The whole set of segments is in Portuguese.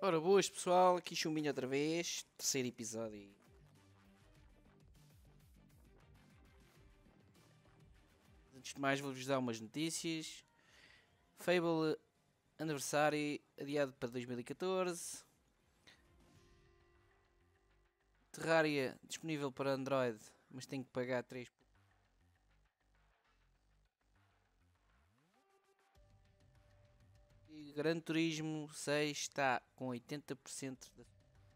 Ora, boas pessoal, aqui Chumbinho outra vez, terceiro episódio. Antes de mais vou-vos dar umas notícias. Fable aniversário adiado para 2014. Terraria disponível para Android, mas tem que pagar 3. E Gran Turismo 6 está com 80% da...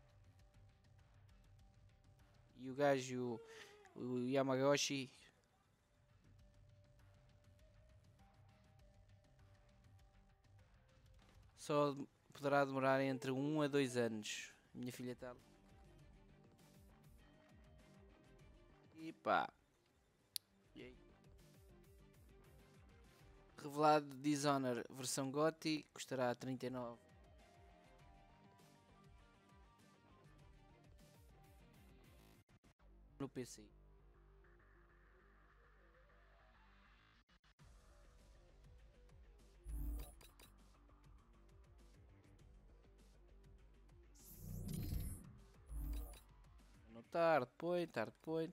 E o gajo, o Yamagoshi, só poderá demorar entre 1 a 2 anos. Minha filha está... E pá. E aí? Revelado Dishonored versão GOTY, custará 39. No PC. No Hardpoint.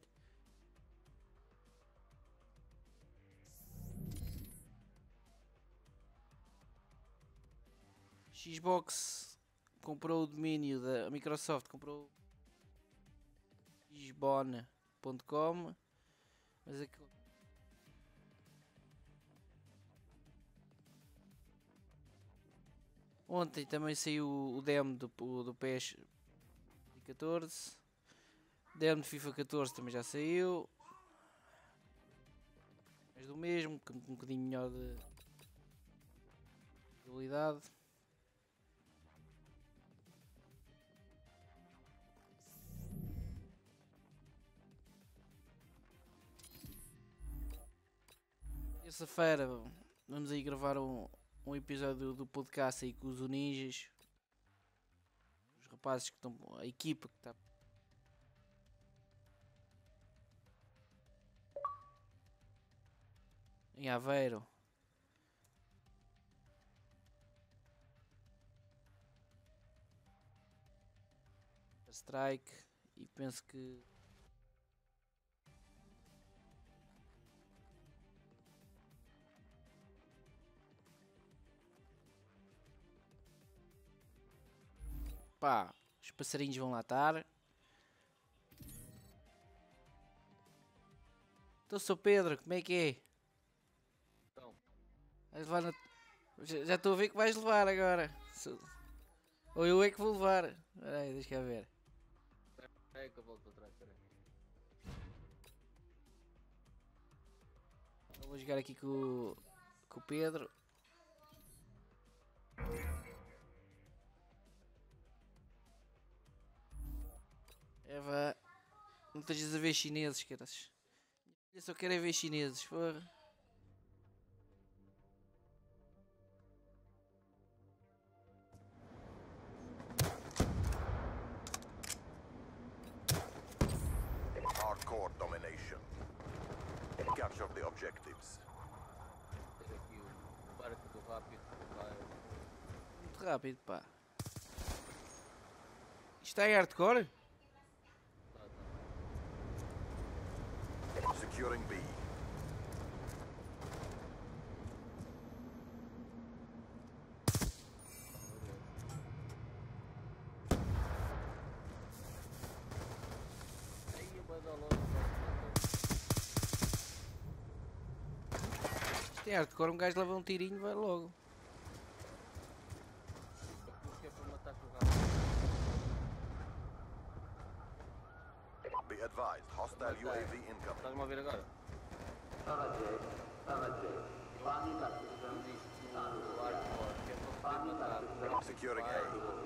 Xbox comprou o domínio da Microsoft, comprou xbone.com, mas aquilo... Ontem também saiu o demo do PES 14, demo de FIFA 14 também já saiu, mas do mesmo, com um bocadinho melhor de qualidade. Terça-feira vamos aí gravar um episódio do podcast aí com os Ninjas, os rapazes que estão, a equipa que está em Aveiro. Strike, e penso que pá, os passarinhos vão lá estar. Então, Sr. Pedro, como é que é? Então, Vais levar já estou a ver que vais levar agora. Ou eu é que vou levar. Espera aí, deixa cá ver. é que eu volto atrás, peraí. Eu vou jogar aqui com o Pedro. Eva, não estejas a ver chineses, caras. Eu só quero é ver chineses, porra. Hardcore domination. Capture the objectives. Ter aqui o barco do rápido que vai. Muito rápido, pá. Isto é hardcore? Securing B. Aí vai dar logo. Isto é hardcore, um gajo leva um tirinho e vai logo. Que é para matar com o rápido. Be advised, hostile UAV incoming. Estás-me a ouvir agora? Diz do hardcore, que é para poder matar. Securing A.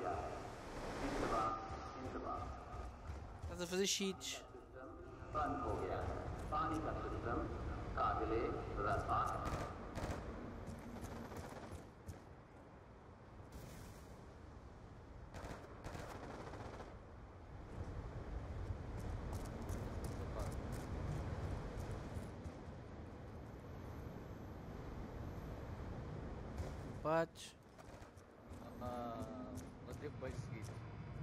Estás a fazer cheats. Lá tempo bem seguido.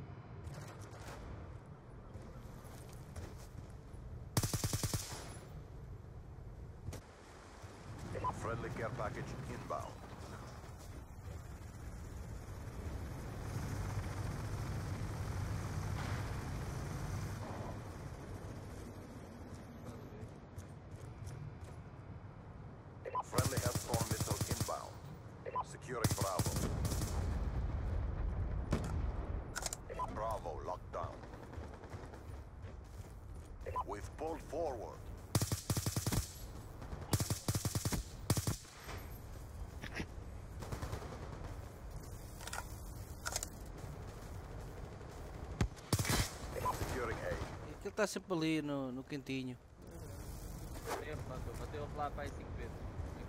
Friendly care package inbound. Friendly Hellstorm missile inbound. Securing Bravo. Bravo locked down. We've pulled forward. Securing A. Aquilo está sempre ali no cantinho. Tempo, matei ele lá para aí 5 vezes.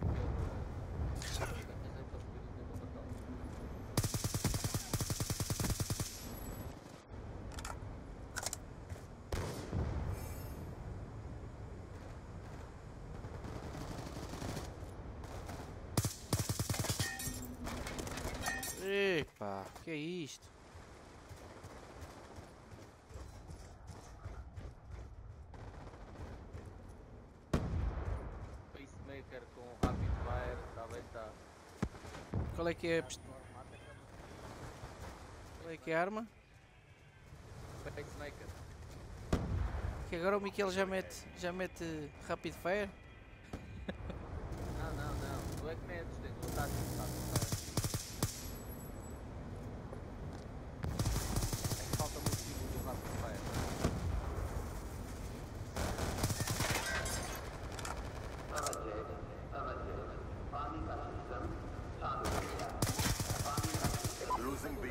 Epa, que é isto? Pacemaker com Rapid Fire, também está. Qual é que é qual é que é a arma? Pacemaker. Que agora o Miquel já mete Rapid Fire? Não. Tu é que metes, tens de lutar com o Rapid Fire. É que falta muito tipo do Rapid Fire. Losing B.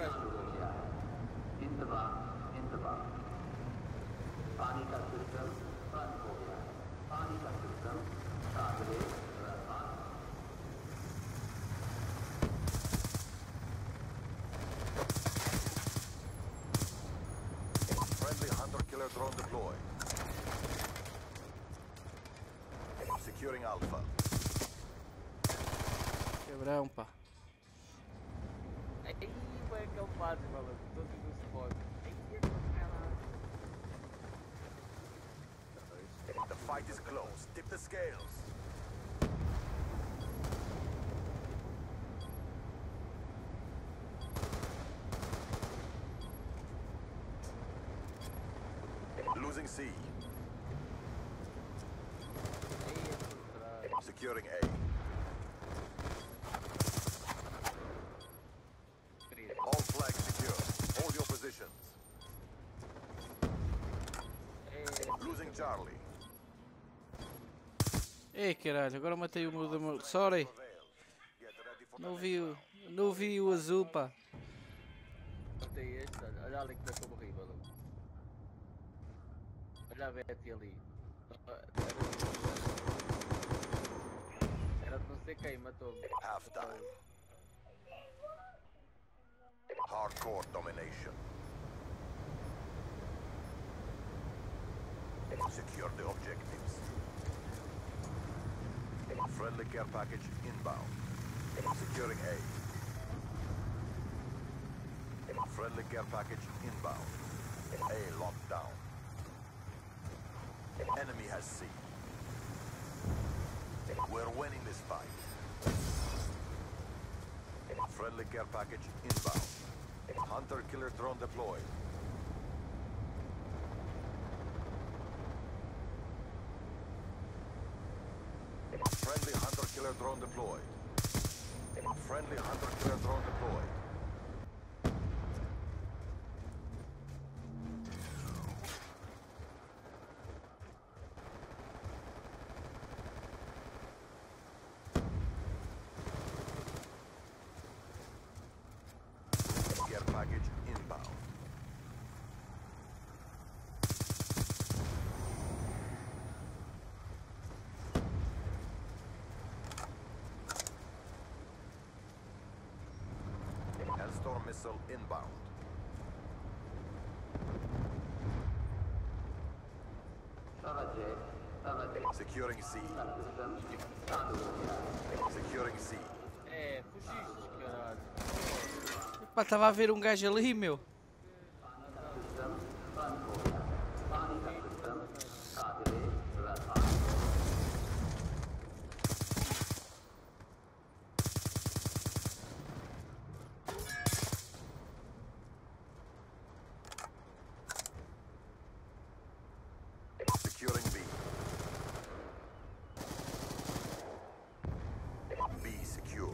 Friendly hunter-killer drone deployed. Securing Alpha. Quebrão, pá. Aí foi aquele base, maluco. Todos no spot. Aí é que caralho. The fight is close. Tip the scales. Losing C. Aí é que caralho. Securing A. All flags secure. Hold your positions. Losing Charlie. Ei caralho, agora matei o meu. Sorry, Get ready for não vi o azul, pá. Matei este, olha ali como é que eu morri, maluco. Olha a Betty ali. Era de não sei quem, matou-me. halftime. Hardcore domination. Secure the objectives. Friendly care package inbound. Securing A. Friendly care package inbound. A locked down. Enemy has C. We're winning this fight. Friendly care package inbound. Hunter-killer drone deployed. Friendly hunter-killer drone deployed. Friendly hunter-killer drone deployed. Care package inbound. Hellstorm missile inbound. Securing C. Securing C. É, fugiste, caralho. Pá, estava a ver um gajo ali, meu. Securing B. B secure.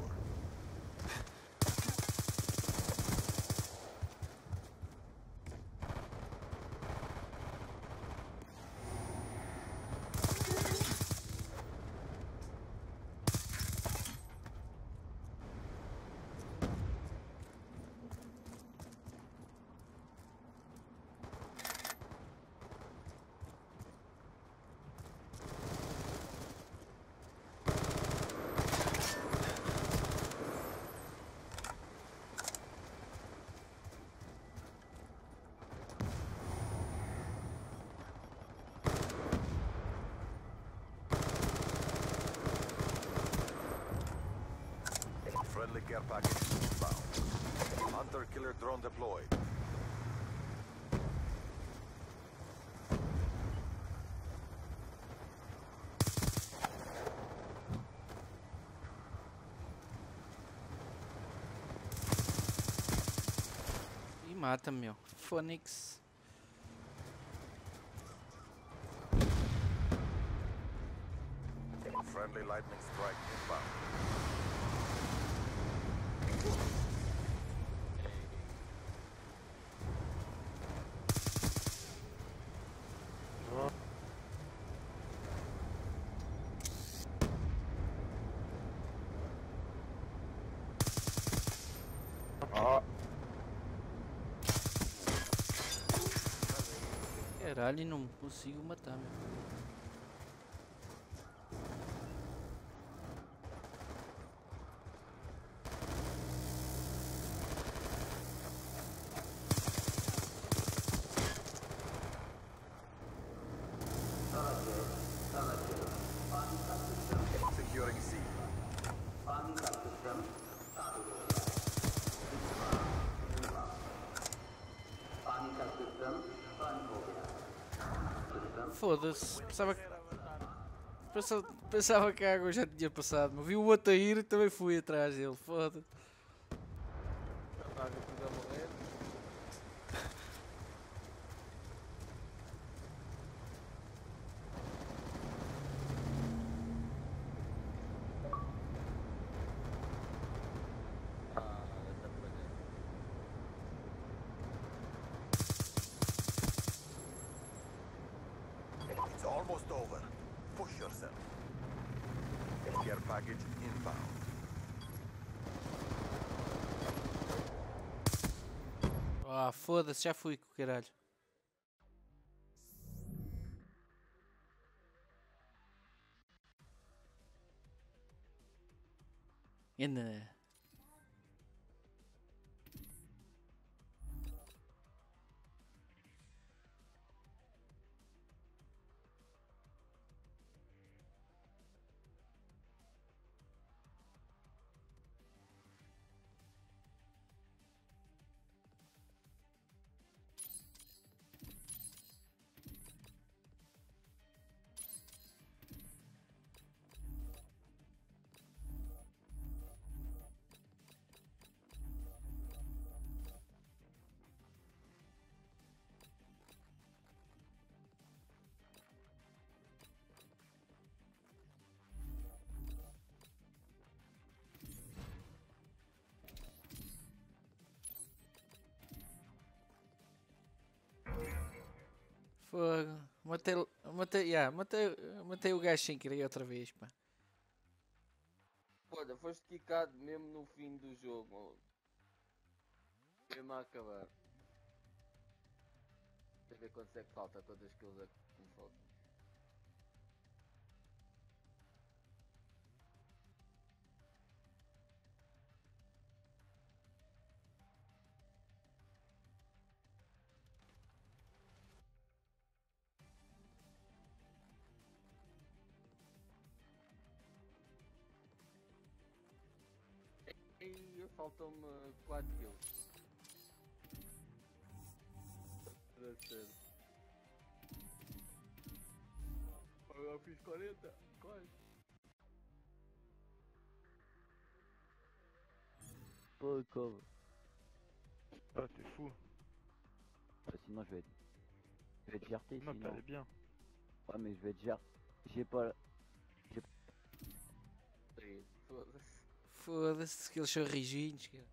Friendly care package inbound. Hunter killer drone deployed. E mata, meu. Phoenix. Friendly lightning strike inbound. Caralho, não consigo matar, meu. Securing C. Foda-se. Pensava que a água já tinha passado. Mas vi o outro a ir e também fui atrás dele. Foda-se. Estava a ver tudo a morrer. Essa praga. It's almost over. Push yourself. Care package inbound. Ah, foda-se, já fui com o caralho. Ainda. Fogo. Matei o gajo sem querer outra vez, pá. Olha, foste quicado mesmo no fim do jogo, maluco. Mesmo a acabar. Deixa eu ver quantos é que falta, quantas kills é que me faltam. E faltam-me 4 kills. Da sério. Eu fiz 40. Quase. Pô, como? Ah, t'es fou. Bah, sinon je vais être GRT Non, sinon. t'allais bien. Ouais mais je vais être GRT. J'ai pas... Foda-se. Foda-se, aqueles sorrijinhos, cara.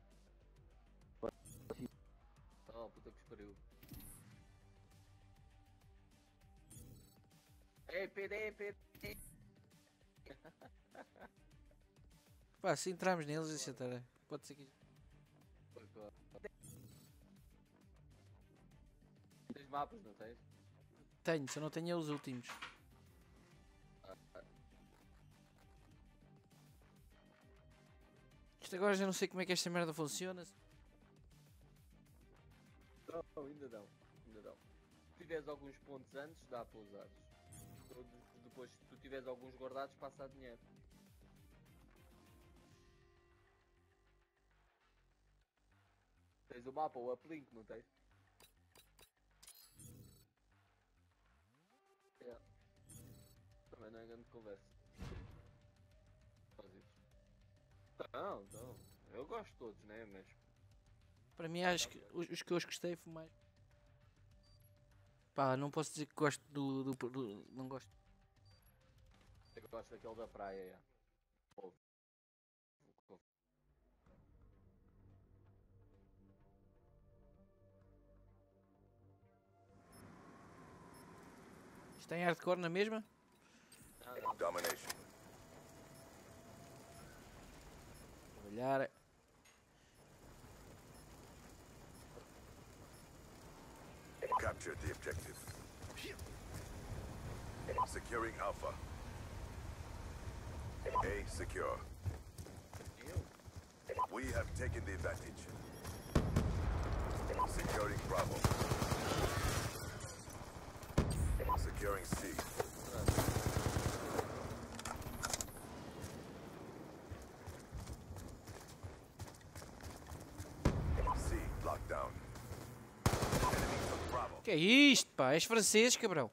Oh, puta que pariu. Ei, PD. Pá, se entrarmos neles, deixa estar. Pode ser que. Tens mapas, não tens? Tenho, só não tenho os últimos. Isto agora já não sei como é que esta merda funciona. Não, ainda não. Se tiveres alguns pontos antes, dá para usar. Depois, se tu tiveres alguns guardados, passa a dinheiro. Tens o mapa, o uplink, não tens? É. Também não é grande conversa. Faz isso. Não. Eu gosto de todos, né? Mas. Para mim, acho que os que eu gostei foi mais. Pá, não posso dizer que gosto do não gosto. Eu gosto daquele da praia, é. Isto tem hardcore na mesma? Não. Domination. Olhar. Capture the objective. Securing Alpha. A secure. We have taken the advantage. Securing Bravo. Securing C. C locked down. Enemy took Bravo. Que é isto, pá? És francês, cabrão.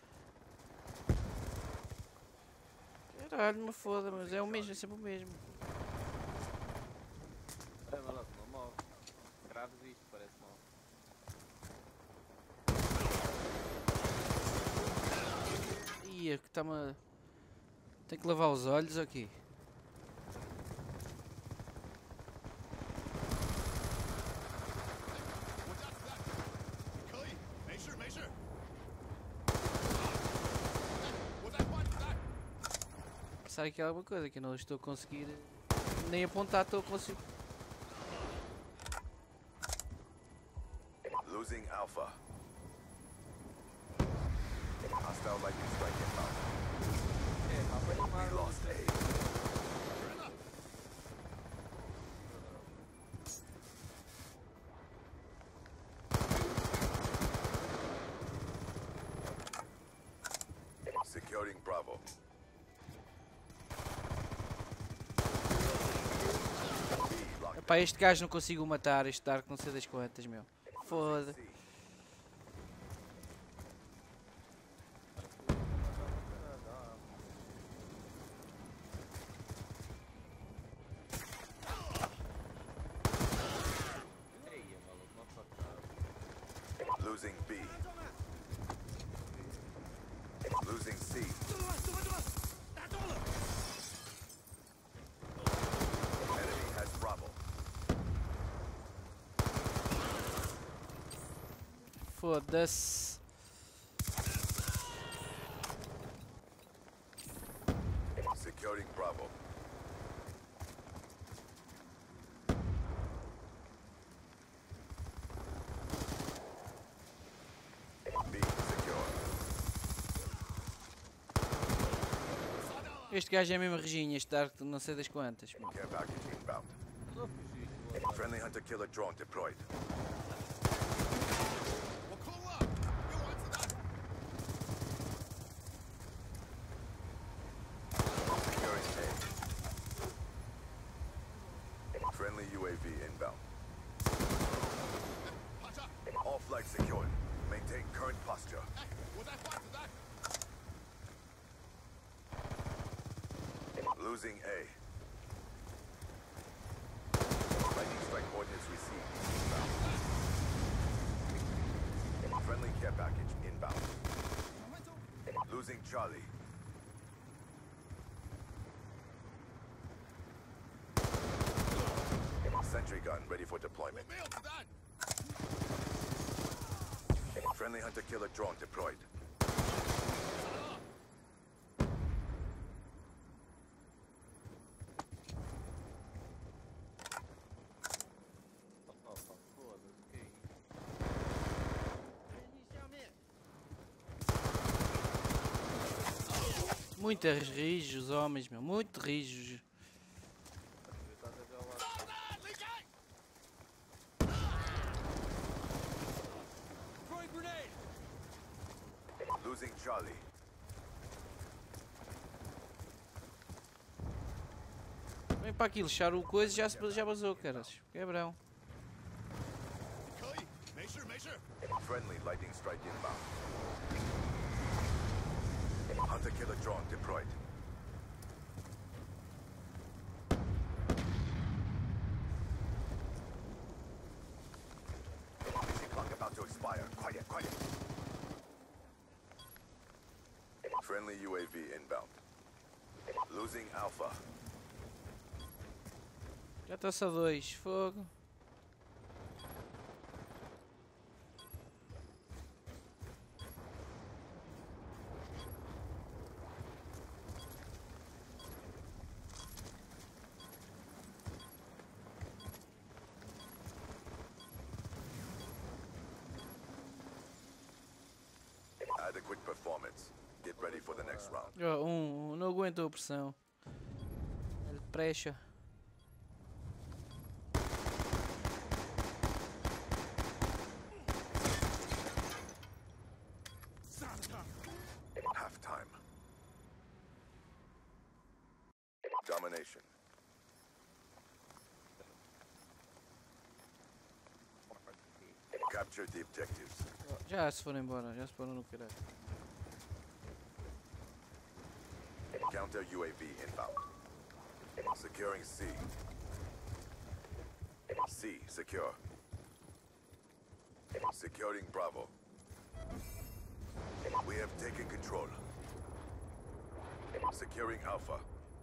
Caralho, me foda, mas é o mesmo, é sempre o mesmo. É, mas não mal. Graves isto, parece mal. Ia, que está-me a... Tenho que lavar os olhos aqui. Passar aqui alguma coisa que eu não estou a conseguir. Nem apontar estou a conseguir. Losing Alpha. Hostile lightning strike inbound. É, mapa We animado. lost A. Securing Bravo. B locked Epá, este gajo não consigo matar, este Dark não sei das quantas, meu. Foda. C. Ei, maluco, uma facada. Losing B. Losing C. Enemy has Bravo. Foda-se. Securing Bravo. B secure. Este gajo é a mesma reginha, este Dark não sei das quantas, meu. Care package inbound. Estou a fugir. Friendly hunter-killer drone deployed. Securing A. Friendly UAV inbound. All flags secured. Losing A. Lightning strike coordinates received. Inbound. Friendly care package inbound. Losing Charlie. Sentry gun ready for deployment. Friendly hunter-killer drone deployed. Opa, foda-se, que é isso? Muito rijos os homens, meu. Muito rijos. Estás a ver lá. Losing Charlie. Vem para aqui lixar o coisa e já vazou, caras. Quebrão. Friendly lightning strike inbound. Hunter-killer drone deployed. Mission clock about to expire. Quiet, quiet. Friendly UAV inbound. Losing Alpha. Já está-se a 2. Fogo. Adequate performance. Get ready for the next round. Oh, não aguentou a pressão. Ele pressa. Halftime. Domination. Capture the objectives. Já se foram embora, já se foram no caralho. Counter UAV inbound. Securing C. C secure. Securing Bravo. We have taken control. Securing Alpha.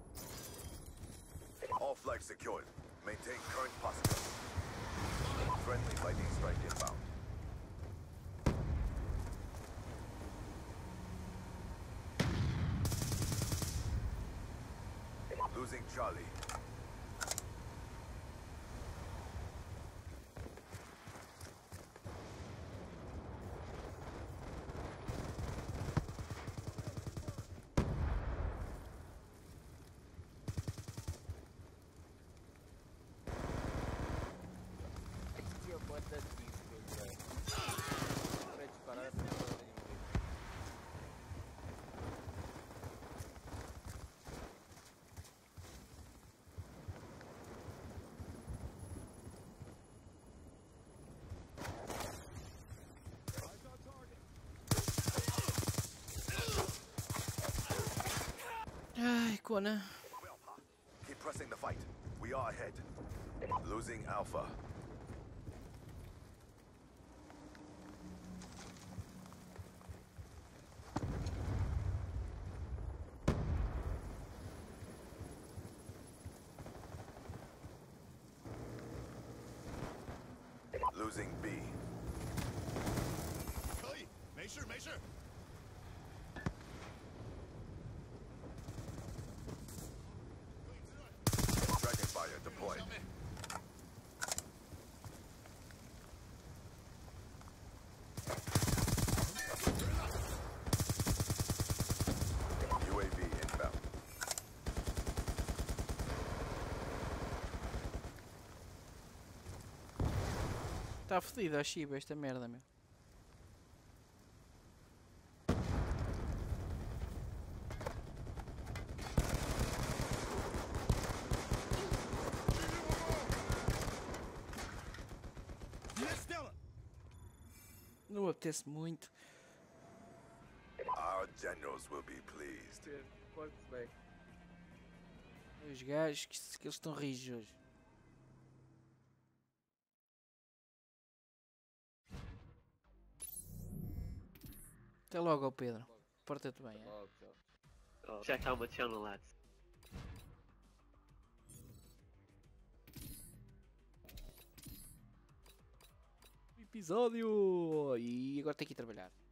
All flags secured. Maintain current posture. Friendly lightning strike inbound. Losing Charlie. Tinha quantas discos, velho? Para disparar essa porra nenhuma. Ai, Conan. Keep pressing the fight. We are ahead. Losing Alpha. Losing B. Dragonfire deployed. UAV inbound. Está fodido a Shiba esta merda, meu. Não apetece muito. Our generals will be pleased. Corte-se bem. Os gajos que eles estão rijos hoje. Até logo, ó Pedro. Porta-te bem, é? Logo, tchau. Oh, check out my channel, lads. Episódio! E agora tenho que ir trabalhar.